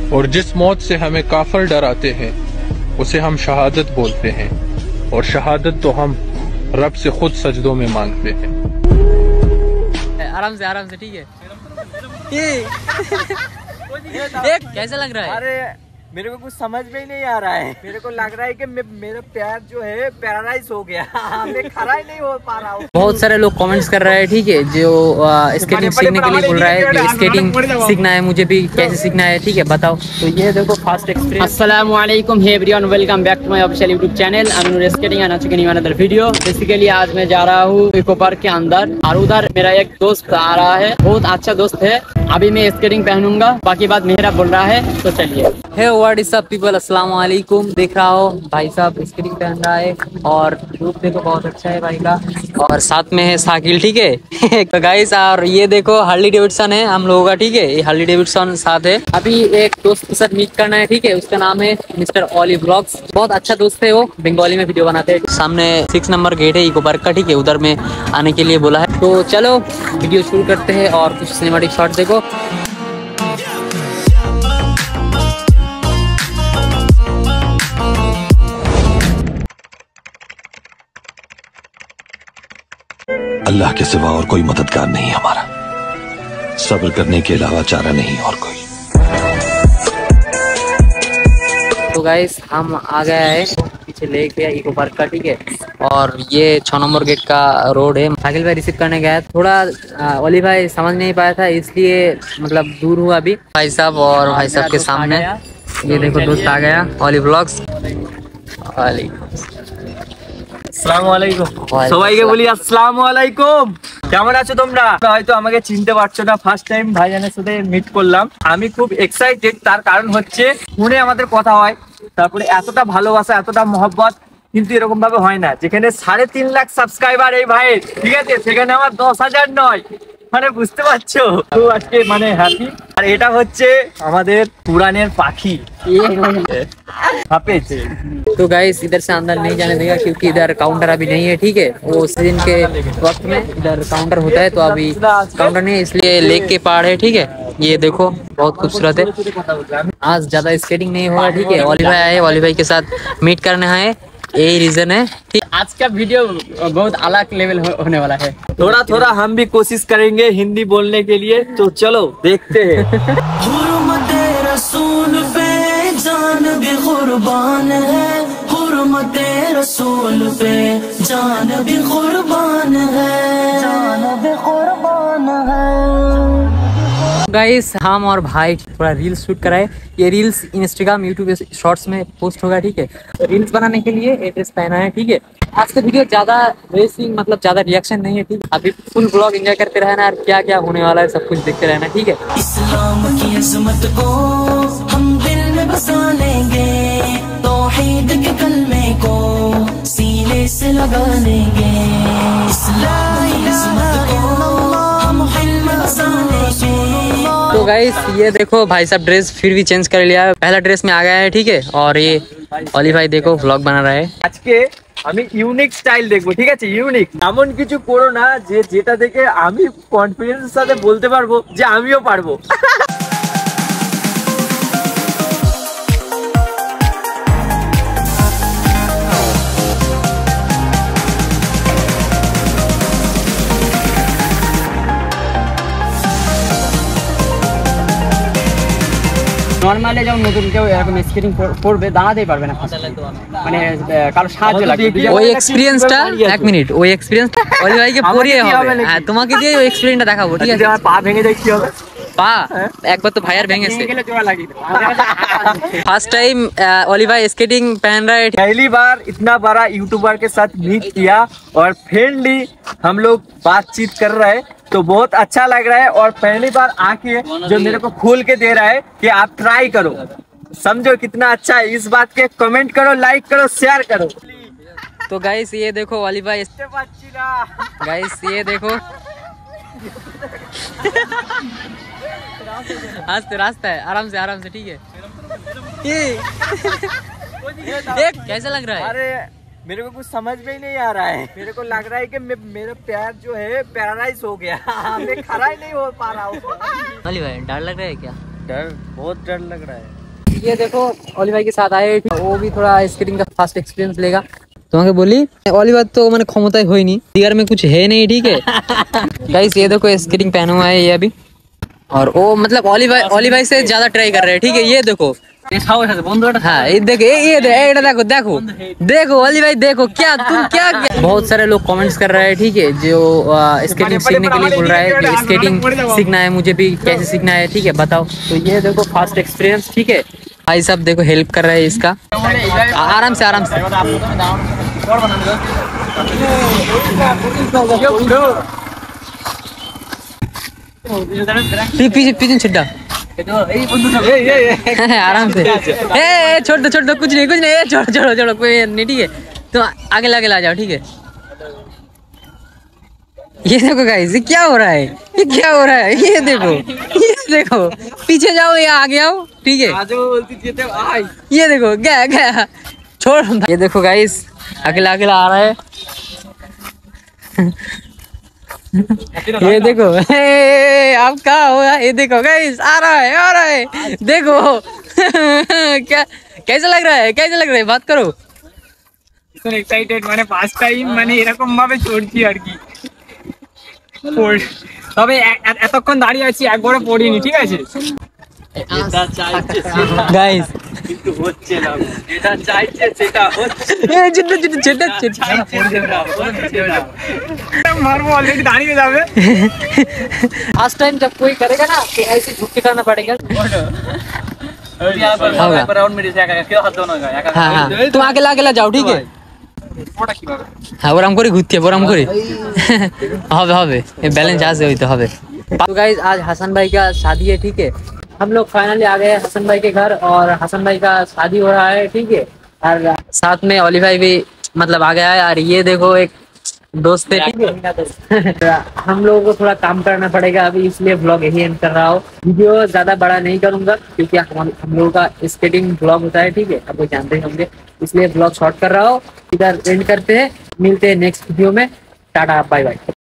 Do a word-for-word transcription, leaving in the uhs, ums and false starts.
और जिस मौत से हमें काफिर डराते हैं उसे हम शहादत बोलते हैं, और शहादत तो हम रब से खुद सजदों में मांगते हैं। आराम से आराम से, ठीक है। ये देख कैसा लग रहा है? अरे मेरे को कुछ समझ में ही नहीं आ रहा है। मेरे को लग रहा है कि मेरा पैर जो है पैरालाइज हो गया। मैं खड़ा ही नहीं हो पा रहा हूँ। बहुत सारे लोग कमेंट्स कर रहे हैं, ठीक है, जो स्केटिंग सीखने के लिए बोल रहा है, स्केटिंग सीखना है, मुझे भी कैसे सीखना है, ठीक है, बताओ। तो ये देखो फास्ट एक्सपीरियंस। अस्सलाम वालेकुम, hey everyone, welcome back to my official YouTube channel Anoor skating and चुकी अनदर वीडियो। बेसिकली आज मैं जा रहा हूँ इको पार्क के अंदर, और उधर मेरा एक दोस्त आ रहा है, बहुत अच्छा दोस्त है। अभी मैं स्केटिंग पहनूंगा, बाकी बात मेहरा बोल रहा है, तो चलिए। Hey what is up people, अस्सलाम वालेकुम। देख रहा हो भाई साहब स्केटिंग पहन रहा है, और रूप देखो बहुत अच्छा है भाई का, और साथ में है साकिल, ठीक है। तो गाइस, और ये देखो हार्ली डेविडसन है हम लोगों का, ठीक है, ये हार्ली डेविडसन साथ है। अभी एक दोस्त के साथ मीट करना है, ठीक है, उसका नाम है मिस्टर ओली व्लॉग्स। बहुत अच्छा दोस्त है वो, बंगाली में वीडियो बनाते हैं। सामने सिक्स नंबर गेट है इको पार्क का, ठीक है, उधर में आने के लिए बोला है। तो चलो वीडियो शुरू करते हैं और कुछ सिनेमैटिक शॉट देखो। अल्लाह के सिवा और कोई मददगार नहीं हमारा, सब्र करने के अलावा चारा नहीं और कोई। तो गाइस हम आ गया है पीछे लेक है इको पार्क का, ठीक है, और ये छह नंबर गेट का रोड है। साकिल भाई रिसीव करने गया है, थोड़ा ओली भाई समझ नहीं पाया था, इसलिए मतलब दूर हुआ अभी। भाई साहब और भाई साहब के सामने ये देखो दोस्त आ गया, ओली व्लॉग्स। সবাইকে বলি আসসালামু আলাইকুম। কেমন আছো তোমরা? হয়তো আমাকে চিনতে পারছো না, ফার্স্ট টাইম ভাইজানের সাথে মিট করলাম। আমি খুব এক্সাইটেড, তার কারণ হচ্ছে ফোনে আমাদের কথা হয়, তারপরে এতটা ভালোবাসা, এতটা মহব্বত কিন্তু এরকম ভাবে হয় না। যেখানে সাড়ে তিন লাখ সাবস্ক্রাইবার এই ভাইয়ের, ঠিক আছে, সেখানে আমার দশ হাজার নয়, মানে বুঝতে পারছো। তো আজকে মানে হ্যাপি। আর এটা হচ্ছে আমাদের পুরানের পাখি। तो गाइस इधर से अंदर नहीं जाने देगा क्योंकि इधर काउंटर अभी नहीं है, ठीक है, वो सीजन के वक्त में इधर काउंटर होता है, तो अभी काउंटर नहीं है, इसलिए लेक के पहाड़ है, ठीक है। ये देखो बहुत खूबसूरत है। आज ज्यादा स्केटिंग नहीं होगा, ठीक है। ओली भाई आए, ओली भाई के साथ मीट करने आए, यही रीजन है, ठीक। आज का वीडियो बहुत अलग लेवल हो, होने वाला है। थोड़ा थोड़ा हम भी कोशिश करेंगे हिंदी बोलने के लिए, तो चलो देखते हैं। रसूल पे जान भी कुर्बान है, हुर्मते रसूल पे जान भी कुर्बान है, जान भी कुर्बान है। गाइस हम और भाई थोड़ा रील्स शूट कराए, ये रील्स इंस्टाग्राम यूट्यूब शॉर्ट्स में पोस्ट होगा, ठीक है। रील्स बनाने के लिए ये ड्रेस पहना है, ठीक है। आज का वीडियो ज्यादा रेसिंग मतलब ज्यादा रिएक्शन नहीं है, ठीक। अभी फुल ब्लॉग एंजॉय करते रहना, और क्या क्या होने वाला है सब कुछ देखते रहना, ठीक है। इस्लाम की अज़मत को हम दिल में बसा लेंगे, तौहीद के कलमे को सीने से लगा लेंगे, इस्लाम की अज़मत को हम दिल में बसा लेंगे। तो गाइस ये देखो भाई साहब ड्रेस फिर भी चेंज कर लिया, पहला ड्रेस में आ गया है, ठीक है। और ये ओली भाई देखो व्लॉग बना रहा है। आज के আমি ইউনিক স্টাইল দেখবো, ঠিক আছে, ইউনিক। এমন কিছু করো না যে যেটা দেখে আমি কনফিডেন্সের সাথে বলতে পারবো যে আমিও পারবো। নরমালি যখন নতুন কেউ এরকম স্কেটিং করবে দাঁড়াতেই পারবে না, মানে কারো সাহায্য লাগবে। ওই এক্সপেরিয়েন্সটা এক মিনিট, ওই এক্সপেরিয়েন্স ওলি ভাইকে পড়িয়ে হবে, হ্যাঁ তোমাকে দিয়ে ওই এক্সপেরিয়েন্সটা দেখাবো, ঠিক আছে। আমার পা ভেঙে যায় কি হবে? পা একবার তো ভাইয়ার ভেঙেছে। फर्स्ट टाइम ओली भाई स्केटिंग पहन रहा है। पहली बार इतना बड़ा यूट्यूबर के साथ मीट किया और फ्रेंडली हम लोग बातचीत कर रहे हैं, तो बहुत अच्छा लग रहा है। और पहली बार आके जो मेरे को खोल के दे रहा है कि आप ट्राई करो, समझो कितना अच्छा है। इस बात के कमेंट करो, लाइक करो, शेयर करो। तो गाइस ये देखो ओली भाई, गाइस ये देखो रास्ते रास्ता है, आराम से आराम से, ठीक है। देख कैसा लग रहा है? अरे मेरे को कुछ समझ में ही नहीं आ रहा है। मेरे को लग रहा है कि मेरा पैर जो है पैरालाइज हो गया। मैं खड़ा ही नहीं हो पा रहा हूँ। ओली भाई डर लग रहा है क्या? डर, बहुत डर लग रहा है। ये देखो ओली भाई के साथ आए, वो भी थोड़ा स्केटिंग का फास्ट एक्सपीरियंस लेगा। তোমাকে বলি অলিভার तो मैंने ক্ষমতায় হয়নি, दिगार में कुछ है नहीं, ठीक है गाइस। ये देखो स्केटिंग पहना हुआ है ये अभी, और वो मतलब ओली भाई ओली भाई से ज्यादा ट्राई कर रहे हैं, ठीक है। ये देखो हाँ ये देखो ये देखो देखो देखो ओली भाई देखो क्या तुम क्या, क्या? बहुत सारे लोग कमेंट्स कर रहे हैं, ठीक है, जो स्केटिंग सीखने के लिए बोल रहा है कि स्केटिंग सीखना है, मुझे भी कैसे सीखना है, ठीक है बताओ। तो ये देखो फास्ट एक्सपीरियंस, ठीक है भाई साहब देखो हेल्प कर रहे हैं इसका, आराम से आराम से। पीछे पीछे छिड्डा आराम से, ए छोड़ दो छोड़ दो, कुछ नहीं कुछ नहीं, छोड़ो छोड़ो छोड़ो कोई नहीं, ठीक है। तो आगे आगे ला जाओ, ठीक है। ये देखो गाइस ये क्या हो रहा है, ये क्या हो रहा है, ये देखो ये देखो पीछे जाओ या आगे आओ, ठीक है। ये देखो गया गया छोड़, ये देखो गाइस अकेला अकेला आ रहा है ये देखो अब क्या होगा, ये देखो गाइस आ रहा है आ रहा है देखो क्या कैसा लग रहा है, कैसा लग रहा है, बात करो। एक्साइटेड মানে ফার্স্ট টাইম মানে এরকম ভাবে চড়ছি আর কি, তবে এতক্ষণ দাঁড়িয়ে আছি একবারও পড়িনি, ঠিক আছে গাইস কিন্তু হচ্ছে না, যেটা চাইছে সেটা হচ্ছে ये जितना जितना जितना जितना মারবো অলরেডি দাঁড়িয়ে যাবে। फर्स्ट टाइम जब कोई करेगा ना तो ऐसे झुक के करना पड़ेगा। राउंड में जाएगा কেউ হাত দাও না একা। हाँ हाँ तुम आगे ला ला जाओ, ठीक है। हाँ ওরম করে ঘুরতে ওরম করে হবে হবে ব্যালেন্স আছে হইতে হবে। तो गाइस आज हसन भाई का शादी है, ठीक है। हम लोग फाइनली आ गए हसन भाई के घर और हसन भाई का शादी हो रहा है, ठीक है। और साथ में ओली भाई भी मतलब आ गया है, और ये देखो एक दोस्त है, ठीक है। हम लोगों को थोड़ा काम करना पड़ेगा अभी, इसलिए ब्लॉग यही एंड कर रहा हूँ। वीडियो ज्यादा बड़ा नहीं करूंगा क्योंकि हम हम लोगों का स्केटिंग ब्लॉग होता है, ठीक है, आप लोग जानते होंगे, इसलिए ब्लॉग शॉर्ट कर रहा हूँ। इधर एंड करते हैं, मिलते हैं नेक्स्ट वीडियो में, टाटा बाय बाय।